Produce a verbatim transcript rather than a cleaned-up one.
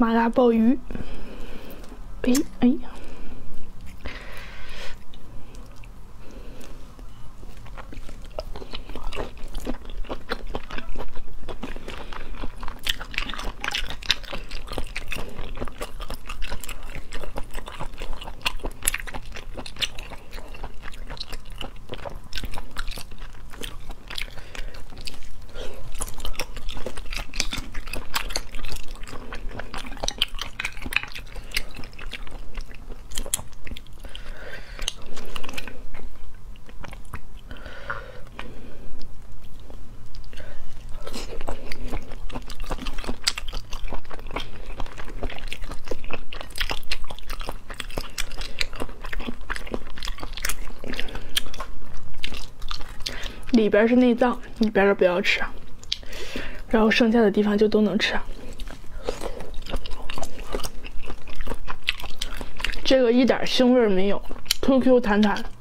麻辣鲍鱼，哎哎。 里边是内脏，里边的不要吃，然后剩下的地方就都能吃。这个一点腥味没有 ，Q Q 弹弹。